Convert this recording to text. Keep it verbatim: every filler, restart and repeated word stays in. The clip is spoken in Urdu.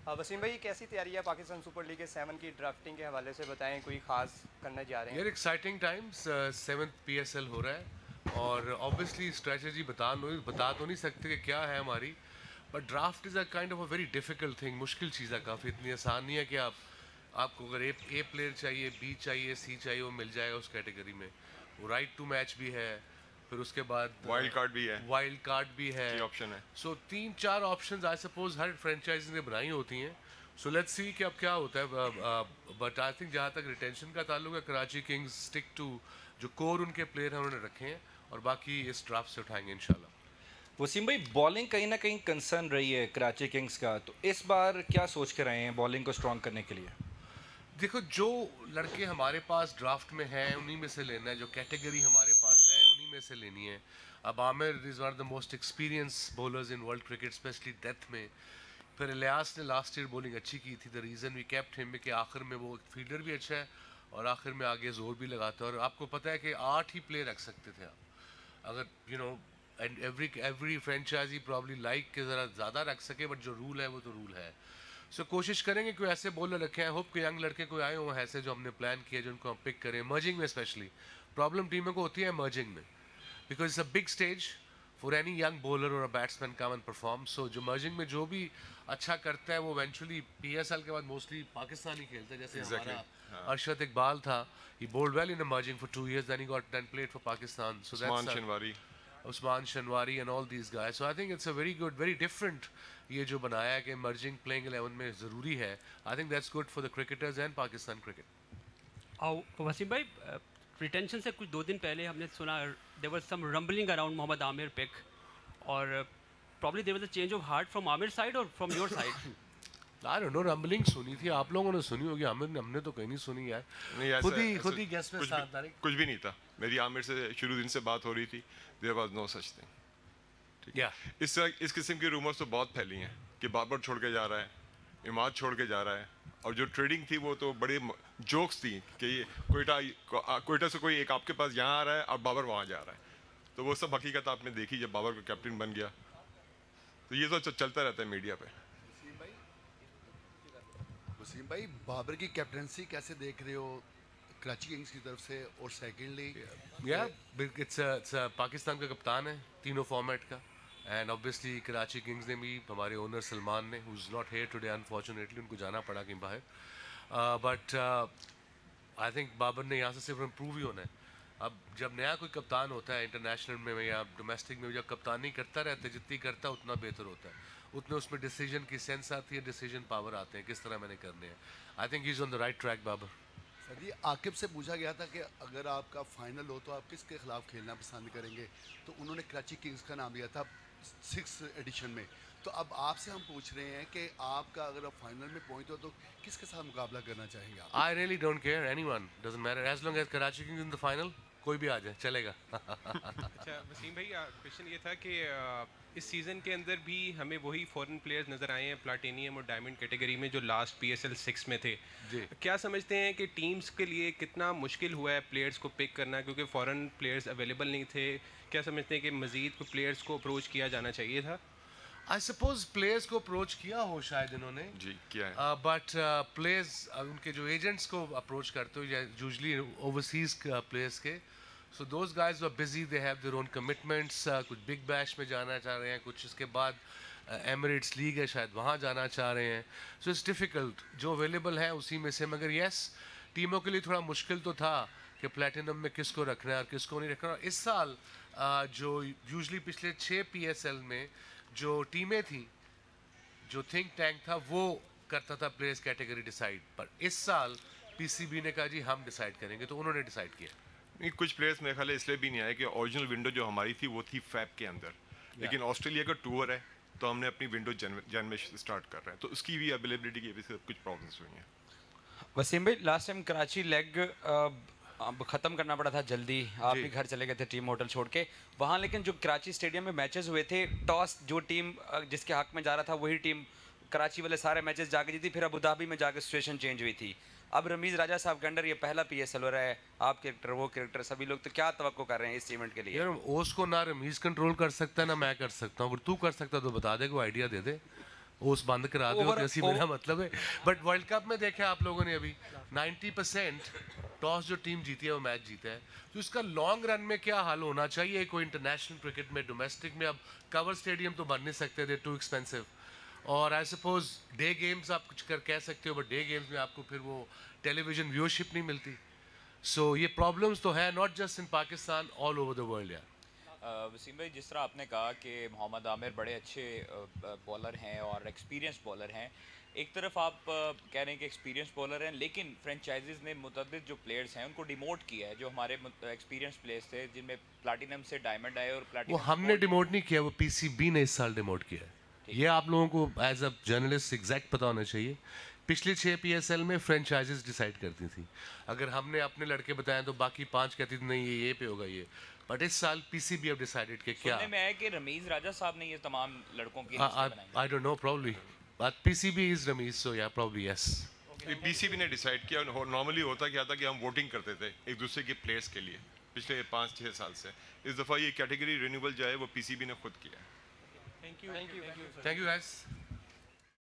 وسیم بھائی کیسی تیاری ہے پاکستان سپر لیگ کے سیون کی ڈرافٹنگ کے حوالے سے بتائیں, کوئی خاص کرنے جا رہے ہیں؟ یار exciting times, seventh P S L ہو رہا ہے اور آبویسلی اسٹریٹجی بتا بتا تو نہیں سکتے کہ کیا ہے ہماری, but draft is a kind of a very difficult thing. مشکل چیز ہے کافی, اتنی آسان نہیں ہے کہ آپ آپ کو اگر اے اے پلیئر چاہیے, بی چاہیے, سی چاہیے, وہ مل جائے گا اس کیٹیگری میں. وہ رائٹ ٹو میچ بھی ہے, پھر اس کے بعد وائلڈ کارڈ بھی ہے, وائلڈ کارڈ بھی ہے, آپشن ہے. سو تین چار آپشنز آئی سپوز ہر فرینچائز نے بنائی ہوتی ہیں. سو لیٹس سی کہ اب کیا ہوتا ہے, بٹ آئی تھنک جہاں تک ریٹینشن کا تعلق ہے کراچی کنگز اسٹک ٹو جو کور ان کے پلیئر ہیں انہوں نے رکھے ہیں, اور باقی اس ڈرافٹ سے اٹھائیں گے انشاءاللہ. وسیم بھائی بالنگ کہیں نہ کہیں کنسرن رہی ہے کراچی کنگز کا, تو اس بار کیا سوچ کے رہے ہیں بالنگ کو اسٹرانگ کرنے کے لیے؟ دیکھو جو لڑکے ہمارے پاس ڈرافٹ میں ہیں انہی میں سے لینا ہے, جو کیٹیگری ہمارے پاس ہے انہی میں سے لینی ہے. اب Aamir is one of the most experience bowlers in world cricket, especially death میں. پھر الیاس نے لاسٹ ایئر بولنگ اچھی کی تھی, دا ریزن وی کیپٹ ہم کہ آخر میں وہ فیلڈر بھی اچھا ہے اور آخر میں آگے زور بھی لگاتا ہے. اور آپ کو پتہ ہے کہ آٹھ ہی پلیئر رکھ سکتے تھے آپ, اگر you know and every every franchisee probably like کہ ذرا زیادہ رکھ سکے, بٹ جو رول ہے وہ تو رول ہے. سو so, کوشش کریں گے کوئی ایسے بولر رکھیں ہیں, ہوپ کہ ینگ لڑکے کوئی آئے ہوں ایسے جو ہم نے پلان کیا, جن کو ہم پک کریں مرجنگ میں. اسپیشلی پرابلم ٹیموں کو ہوتی ہے مرجنگ میں, because it's a big stage for any young bowler اور batsman come and perform. So جو مرجنگ میں جو بھی اچھا کرتا ہے وہ ایونچولی پی ایس ایل کے بعد موسٹلی پاکستان ہی کھیلتا ہے. جیسے ہمارا ارشد اقبال تھا, he bowled well in merging for two years, then he got then played for Pakistan. So Usman Shinwari, Usman Shinwari and all these guys. So I think it's a very good, very different یہ جو بنایا ہے کہ مرجنگ پلینگ الیون میں ضروری ہے. I think that's good for the cricketers and Pakistan cricket. Wasim بھائی ریٹینشن سے کچھ دو دن پہلے ہم نے سنا there was some رمبلنگ around Muhammad Amir pick, اور probably there was a change of heart from Amir side اور from your side. I don't know, rambling سنی تھی, آپ لوگوں نے سنی ہوگی, ہم نے ہم نے تو کہیں نہیں سنی یار. خود ہی خود ہی گیس میں ساتھ تاریخ کچھ بھی نہیں تھا. میری عامر سے شروع دن سے بات ہو رہی تھی, there was no such thing. ٹھیک ہے, اس طرح اس قسم کی رومرز تو بہت پھیلی ہیں کہ بابر چھوڑ کے جا رہا ہے, اماد چھوڑ کے جا رہا ہے, اور جو ٹریڈنگ تھی وہ تو بڑے جوکس تھی کہ یہ کوئٹہ کوئٹہ سے کوئی ایک آپ کے پاس یہاں آ رہا ہے اور بابر وہاں جا رہا ہے. تو وہ سب حقیقت آپ نے دیکھی جب بابر کو کیپٹن بن گیا. تو یہ تو چلتا رہتا ہے میڈیا پہ. وسیم بھائی بابر کی کیپٹنسی کیسے دیکھ رہے ہو کراچی کنگز کی طرف سے؟ اور سیکنڈلی یا پاکستان کا کپتان ہے تینوں فارمیٹ کا, اینڈ اوبیسلی کراچی کنگز نے بھی, ہمارے اونر سلمان نے, who is not here today unfortunately, ان کو جانا پڑا کہیں باہر, بٹ آئی تھنک بابر نے یہاں سے صرف امپروو ہی ہونا ہے. اب جب نیا کوئی کپتان ہوتا ہے انٹرنیشنل میں یا ڈومیسٹک میں, جب کپتانی کرتا رہتا ہے جتنی کرتا ہے اتنا بہتر ہوتا ہے, اتنے اس میں ڈیسیجن کی سینس آتی ہے, ڈیسیجن پاور آتے ہیں کس طرح میں نے کرنے ہیں. I think he is on the right track Babar. Sir ji Aqib سے پوچھا گیا تھا کہ اگر آپ کا فائنل ہو تو آپ کس کے خلاف کھیلنا پسند کریں گے, تو انہوں نے کراچی کنگز کا نام لیا تھا سکس ایڈیشن میں. تو اب آپ سے ہم پوچھ رہے ہیں کہ آپ کا اگر آپ فائنل میں پہنچ ہو تو کس کے ساتھ مقابلہ کرنا چاہیں گے آپ؟ I really don't care, anyone doesn't matter as long as Karachi Kings in the final, کوئی بھی آ جائے چلے گا. اچھا وسیم بھائی کویشچن یہ تھا کہ اس سیزن کے اندر بھی ہمیں وہی فورن پلیئرز نظر آئے ہیں پلاٹینیم اور ڈائمنڈ کیٹیگری میں جو last P S L six میں تھے. جی کیا سمجھتے ہیں کہ ٹیمز کے لیے کتنا مشکل ہوا ہے پلیئرز کو پک کرنا, کیونکہ فورن پلیئرز اویلیبل نہیں تھے؟ کیا سمجھتے ہیں کہ مزید کو پلیئرز کو اپروچ کیا جانا چاہیے تھا؟ آئی سپوز پلیئرز کو اپروچ کیا ہو شاید انہوں نے, جی کیا ہے, بٹ پلیئرز ان کے جو ایجنٹس کو اپروچ کرتے ہو یوزلی اوورسیز پلیئرز کے, so those guys are busy, they have their own commitments, کچھ بگ بیش میں جانا چاہ رہے ہیں, کچھ اس کے بعد ایمریٹس لیگ ہے شاید وہاں جانا چاہ رہے ہیں. سو اٹس ڈیفیکلٹ, جو اویلیبل ہے اسی میں سے. مگر یس ٹیموں کے لیے تھوڑا مشکل تو تھا کہ پلیٹینم میں کس کو رکھنا ہے اور کس کو نہیں رکھنا. اس سال جو یوزلی پچھلے چھ پی ایس ایل میں جو ٹیمیں تھیں, جو تھنک ٹینک تھا وہ کرتا تھا پلیئرز کیٹیگری ڈیسائیڈ, پر اس سال پی سی بی نے کہا جی ہم ڈیسائیڈ کریں گے, تو انہوں نے ڈیسائیڈ کیا. نہیں کچھ پلیئرس میرے خیال ہے اس لیے بھی نہیں آئے کہ اوریجنل ونڈو جو ہماری تھی وہ تھی فیب کے اندر, لیکن آسٹریلیا کا ٹور ہے تو ہم نے اپنی ونڈو جن میں اسٹارٹ کر رہے ہیں, تو اس کی بھی اویلیبلٹی کی وجہ سے کچھ پرابلمس ہوئی ہیں. وسیم بھائی لاسٹ ٹائم کراچی لیگ ختم کرنا پڑا تھا جلدی, آپ بھی گھر چلے گئے تھے ٹیم ہوٹل چھوڑ کے وہاں, لیکن جو کراچی اسٹیڈیم میں میچز ہوئے تھے ٹاس جو ٹیم جس کے حق میں جا رہا تھا وہی ٹیم کراچی والے سارے میچز جا کے جیتی, پھر ابو دھابی میں جا کے سچویشن چینج ہوئی تھی. اب رمیز راجہ صاحب کے انڈر یہ پہلا پی ایس ایل ہو رہا ہے, آپ کرکٹر وہ کرکٹر سبھی لوگ, تو کیا توقع کر رہے ہیں اس ایونٹ کے لیے؟ یار اوس کو نہ رمیز کنٹرول کر سکتا ہے نہ میں کر سکتا ہوں, اگر تو کر سکتا تو بتا دے, کوئی آئیڈیا دے دے. اس بند کرا دو تو اسی میرا مطلب ہے. بٹ ورلڈ کپ میں دیکھیں آپ لوگوں نے ابھی نائنٹی پرسینٹ ٹاس جو ٹیم جیتی ہے وہ میچ جیتا ہے. تو اس کا لانگ رن میں کیا حل ہونا چاہیے کوئی انٹرنیشنل کرکٹ میں, ڈومیسٹک میں اب کور اسٹیڈیم تو بن نہیں سکتے, دے ٹو ایکسپینسو, اور آئی سپوز ڈے گیمز آپ کچھ کر کہہ سکتے ہو بٹ ڈے گیمز میں آپ کو پھر وہ ٹیلی ویژن ویورشپ نہیں ملتی. سو یہ پرابلمس تو ہے not just in Pakistan, all over the world. یار وسیم بھائی, جس طرح آپ نے کہا کہ محمد عامر بڑے اچھے بولر ہیں اور ایکسپیرینس بولر ہیں, ایک طرف آپ کہہ رہے ہیں کہ ایکسپیرینس بولر ہیں, لیکن فرینچائزز نے متعدد جو پلیئرز ہیں ان کو ڈیموٹ کیا ہے, جو ہمارے ایکسپیرینس پلیئرز تھے جن میں پلاٹینم سے ڈائمنڈ آئے. اور پلاٹینم وہ ہم نے ڈیموٹ نہیں کیا, وہ پی سی بی نے اس سال ڈیموٹ کیا ہے. یہ آپ لوگوں کو ایز اے جرنلسٹ ایگزیکٹ پتہ ہونا چاہیے. پچھلے چھ پی ایس ایل میں فرینچائزز ڈیسائیڈ کرتی تھیں. اگر ہم نے اپنے لڑکے بتائیں تو باقی پانچ کہتی تھی نہیں یہ یہ پہ ہوگا یہ, بٹ اس سال پی سی بی اب ڈیسائیڈڈ کہ کیا. سننے میں ہے کہ رمیز راجہ صاحب نے یہ تمام لڑکوں کی I don't know, probably but P C B is Ramiz, so yeah probably yes. P C B نے ڈیسائیڈ کیا. نارملی ہوتا کیا تھا کہ ہم ووٹنگ کرتے تھے ایک دوسرے کے پلیئرس کے لیے پچھلے پانچ چھ سال سے. اس دفعہ یہ کیٹیگری رینیول جو ہے وہ پی سی بی نے خود کیا ہے. Thank you thank you thank you guys.